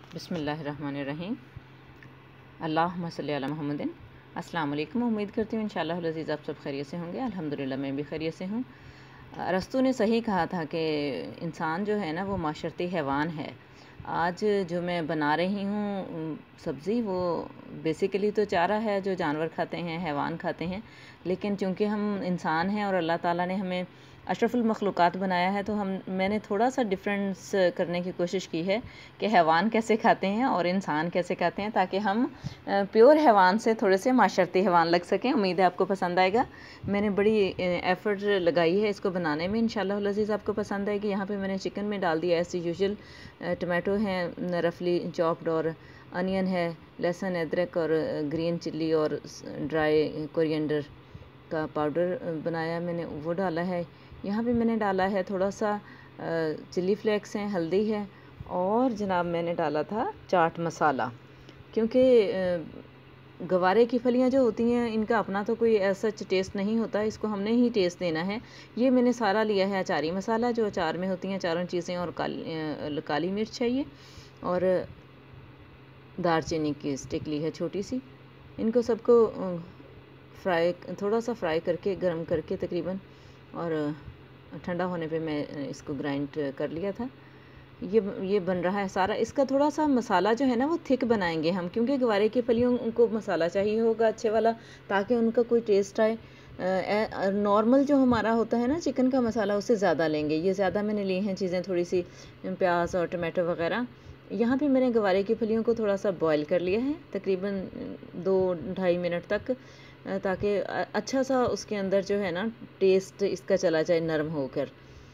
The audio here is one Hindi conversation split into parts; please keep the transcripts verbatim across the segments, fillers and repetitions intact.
बिस्मिल्लाहिर्रहमानिर्रहीम। अल्लाहुम्मा सल्ली अला मुहम्मदिन। अस्सलाम-ओ-अलैकुम। उम्मीद करती हूँ इंशाअल्लाह अज़ीज़ आप सब खैरियत से होंगे। अल्हम्दुलिल्लाह मैं भी खैरियत से हूँ। अरस्तू ने सही कहा था कि इंसान जो है ना वो माशरती हैवान है। आज जो मैं बना रही हूँ सब्ज़ी, वो बेसिकली तो चारा है जो जानवर खाते हैं, हैवान खाते हैं, लेकिन चूँकि हम इंसान हैं और अल्लाह ताला ने हमें अशरफुल मखलूक़ात बनाया है, तो हम मैंने थोड़ा सा डिफरेंस करने की कोशिश की है कि हैवान कैसे खाते हैं और इंसान कैसे खाते हैं, ताकि हम प्योर हैवान से थोड़े से माशरती हैवान लग सकें। उम्मीद है आपको पसंद आएगा। मैंने बड़ी एफ़र्ट लगाई है इसको बनाने में, इंशाअल्लाह अज़ीज़ आपको पसंद आएगी। यहाँ पे मैंने चिकन में डाल दिया एज़ यूजुअल टमाटो हैं रफली चॉप्ड, और अनियन है, लहसुन, अदरक और ग्रीन चिल्ली और ड्राई कोरिएंडर का पाउडर बनाया मैंने, वो डाला है। यहाँ पे मैंने डाला है थोड़ा सा चिल्ली फ्लेक्स हैं, हल्दी है, और जनाब मैंने डाला था चाट मसाला, क्योंकि गवारे की फलियाँ जो होती हैं इनका अपना तो कोई ऐसा टेस्ट नहीं होता, इसको हमने ही टेस्ट देना है। ये मैंने सारा लिया है अचारी मसाला, जो अचार में होती हैं चारों चीज़ें, और काली काली मिर्च है ये, और दालचीनी की स्टिक ली है छोटी सी। इनको सबको फ्राई थोड़ा सा फ्राई करके गर्म करके तकरीबन, और ठंडा होने पे मैं इसको ग्राइंड कर लिया था। ये ये बन रहा है सारा। इसका थोड़ा सा मसाला जो है ना वो थिक बनाएंगे हम, क्योंकि गवारे की फलियों को मसाला चाहिए होगा अच्छे वाला, ताकि उनका कोई टेस्ट आए। नॉर्मल जो हमारा होता है ना चिकन का मसाला, उससे ज़्यादा लेंगे। ये ज़्यादा मैंने ली हैं चीज़ें, थोड़ी सी प्याज और टमाटो वगैरह। यहाँ पे मैंने गवारे की फलियों को थोड़ा सा बॉईल कर लिया है तकरीबन दो ढाई मिनट तक, ताकि अच्छा सा उसके अंदर जो है ना टेस्ट इसका चला जाए नरम होकर।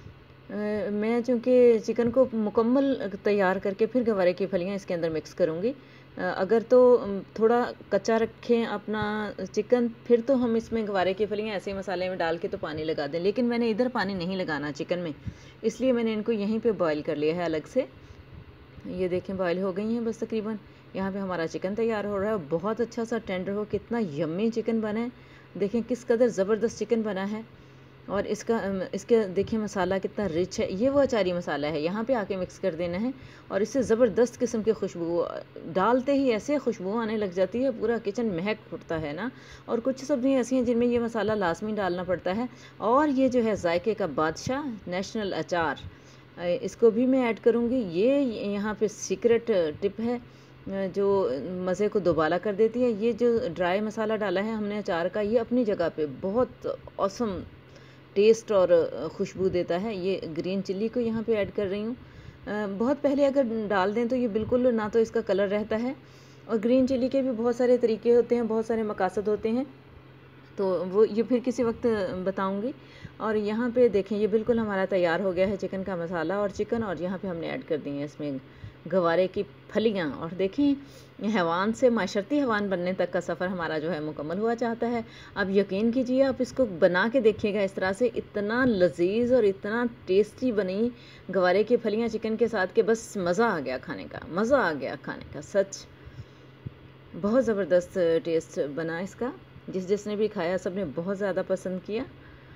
मैं चूँकि चिकन को मुकम्मल तैयार करके फिर गवारे की फलियाँ इसके अंदर मिक्स करूँगी। अगर तो थोड़ा कच्चा रखें अपना चिकन, फिर तो हम इसमें गवारे की फलियाँ ऐसे मसाले में डाल के तो पानी लगा दें, लेकिन मैंने इधर पानी नहीं लगाना चिकन में, इसलिए मैंने इनको यहीं पे बॉईल कर लिया है अलग से। ये देखें बॉईल हो गई हैं बस तकरीबन। यहाँ पे हमारा चिकन तैयार हो रहा है, बहुत अच्छा सा टेंडर हो, कितना यम्मी चिकन बना है। देखें किस कदर ज़बरदस्त चिकन बना है, और इसका इसके देखिए मसाला कितना रिच है। ये वो अचारी मसाला है, यहाँ पे आके मिक्स कर देना है, और इससे ज़बरदस्त किस्म की खुशबू, डालते ही ऐसे खुशबू आने लग जाती है, पूरा किचन महक उठता है ना। और कुछ सब्ज़ियाँ ऐसी हैं जिनमें ये मसाला लाजमी डालना पड़ता है। और ये जो है जायके का बादशाह नेशनल अचार, इसको भी मैं ऐड करूँगी। ये यहाँ पे सीक्रेट टिप है जो मज़े को दोबाला कर देती है। ये जो ड्राई मसाला डाला है हमने अचार का, ये अपनी जगह पे बहुत ऑसम टेस्ट और खुशबू देता है। ये ग्रीन चिल्ली को यहाँ पे ऐड कर रही हूँ। बहुत पहले अगर डाल दें तो ये बिल्कुल ना तो इसका कलर रहता है, और ग्रीन चिल्ली के भी बहुत सारे तरीके होते हैं, बहुत सारे मकासद होते हैं, तो वो ये फिर किसी वक्त बताऊंगी। और यहाँ पे देखें ये बिल्कुल हमारा तैयार हो गया है चिकन का मसाला और चिकन, और यहाँ पे हमने ऐड कर दी है इसमें गवारे की फलियाँ। और देखें हैवान से माशरती हैवान बनने तक का सफ़र हमारा जो है मुकम्मल हुआ चाहता है। अब यकीन कीजिए, आप इसको बना के देखिएगा इस तरह से, इतना लजीज और इतना टेस्टी बनी गवारे की फलियाँ चिकन के साथ, के बस मज़ा आ गया खाने का, मज़ा आ गया खाने का, सच बहुत ज़बरदस्त टेस्ट बना इसका। जिस जिसने भी खाया सब ने बहुत ज़्यादा पसंद किया।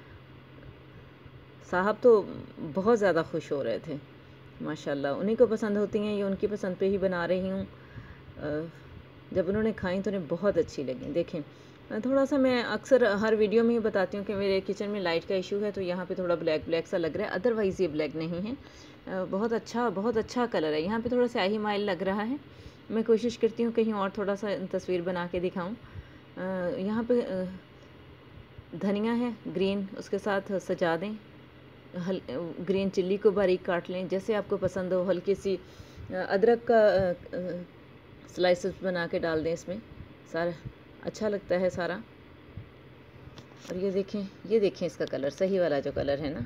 साहब तो बहुत ज़्यादा खुश हो रहे थे माशाल्लाह, उन्हीं को पसंद होती हैं, ये उनकी पसंद पे ही बना रही हूँ। जब उन्होंने खाई तो उन्हें बहुत अच्छी लगी। देखें थोड़ा सा मैं अक्सर हर वीडियो में ही बताती हूँ कि मेरे किचन में लाइट का इशू है, तो यहाँ पे थोड़ा ब्लैक ब्लैक सा लग रहा है, अदरवाइज़ ये ब्लैक नहीं है। बहुत अच्छा बहुत अच्छा कलर है। यहाँ पे थोड़ा स्याही माइल लग रहा है। मैं कोशिश करती हूँ कहीं और थोड़ा सा तस्वीर बना के दिखाऊँ। यहाँ पे धनिया है ग्रीन, उसके साथ सजा दें। हल ग्रीन चिल्ली को बारीक काट लें जैसे आपको पसंद हो। हल्की सी अदरक का स्लाइसेस बना के डाल दें इसमें, सारा अच्छा लगता है सारा। और ये देखें ये देखें इसका कलर, सही वाला जो कलर है ना,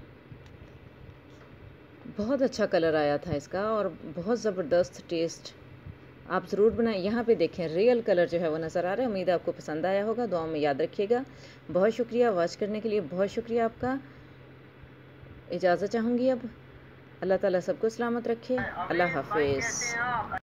बहुत अच्छा कलर आया था इसका, और बहुत ज़बरदस्त टेस्ट। आप ज़रूर बनाएं। यहाँ पे देखें रियल कलर जो है वो नज़र आ रहा है। उम्मीद है आपको पसंद आया होगा, दुआ में याद रखिएगा। बहुत शुक्रिया वॉच करने के लिए, बहुत शुक्रिया आपका। इजाज़त चाहूँगी अब। अल्लाह ताला सबको सलामत रखे। अल्लाह हाफिज़।